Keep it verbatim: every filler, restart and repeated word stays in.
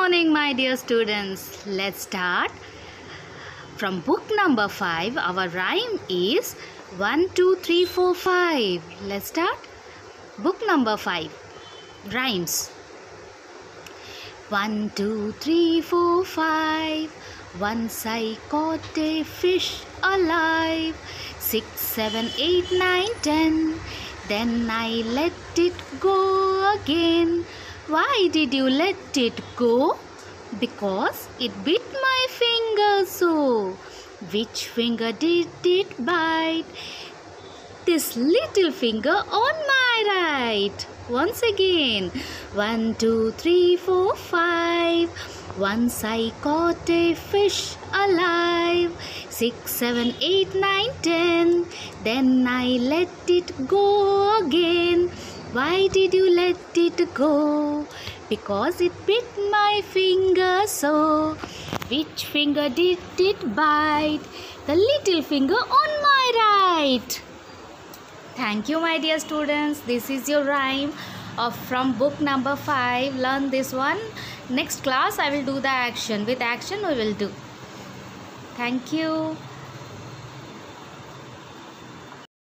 morning, my dear students. Let's start. From book number five, our rhyme is one, two, three, four, five. Let's start. Book number five. Rhymes. One, two, three, four, five. Once I caught a fish alive. Six, seven, eight, nine, ten. Then I let it go again. Why did you let it go? Because it bit my finger so. Which finger did it bite? This little finger on my right. Once again. One, two, three, four, five. Once I caught a fish alive. Six, seven, eight, nine, ten. Then I let it go again. Why did you let it go? Because it bit my finger so. Which finger did it bite? The little finger on my right. Thank you, my dear students. This is your rhyme of from book number five. Learn this one. Next class I will do the action. With action we will do. Thank you.